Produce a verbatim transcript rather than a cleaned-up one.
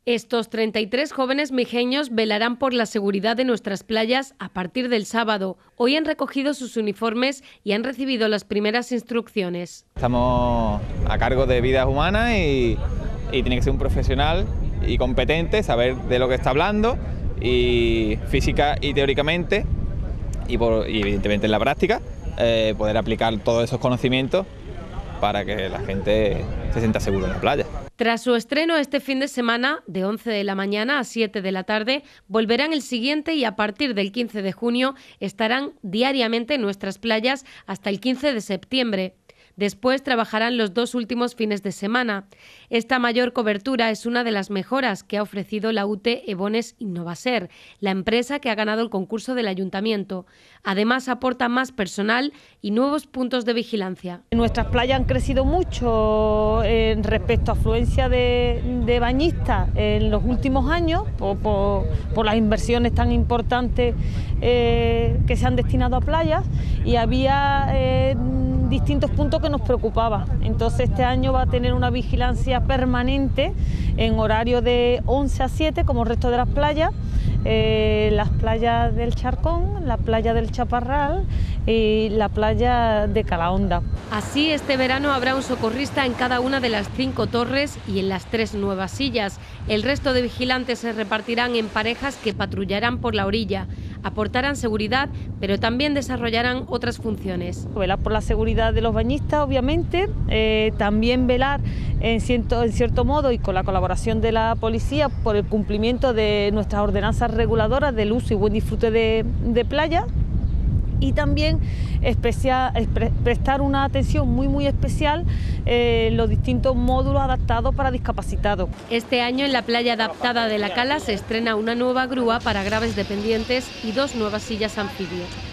Estos treinta y tres jóvenes mijeños velarán por la seguridad de nuestras playas a partir del sábado. Hoy han recogido sus uniformes y han recibido las primeras instrucciones. Estamos a cargo de vidas humanas y, y tiene que ser un profesional y competente, saber de lo que está hablando, y física y teóricamente, y, por, y evidentemente en la práctica, eh, poder aplicar todos esos conocimientos para que la gente se sienta segura en la playa. Tras su estreno este fin de semana, de once de la mañana a siete de la tarde, volverán el siguiente y a partir del quince de junio estarán diariamente en nuestras playas hasta el quince de septiembre. Después trabajarán los dos últimos fines de semana. Esta mayor cobertura es una de las mejoras que ha ofrecido la U T E Evones Innovaser, la empresa que ha ganado el concurso del Ayuntamiento. Además, aporta más personal y nuevos puntos de vigilancia. Nuestras playas han crecido mucho eh, respecto a afluencia de, de bañistas en los últimos años, por, por, por las inversiones tan importantes eh, que se han destinado a playas, y había eh, distintos puntos que nos preocupaba. Entonces este año va a tener una vigilancia permanente en horario de once a siete como el resto de las playas, eh, las playas del Charcón, la playa del Chaparral y la playa de Calahonda. Así, este verano habrá un socorrista en cada una de las cinco torres y en las tres nuevas sillas. El resto de vigilantes se repartirán en parejas que patrullarán por la orilla. Aportarán seguridad, pero también desarrollarán otras funciones. Velar por la seguridad de los bañistas, obviamente, eh, también velar en cierto, en cierto modo y con la colaboración de la policía por el cumplimiento de nuestras ordenanzas reguladoras del uso y buen disfrute de, de playa. Y también especial, prestar una atención muy muy especial eh, en los distintos módulos adaptados para discapacitados. Este año en la playa adaptada de La Cala se estrena una nueva grúa para graves dependientes y dos nuevas sillas anfibios.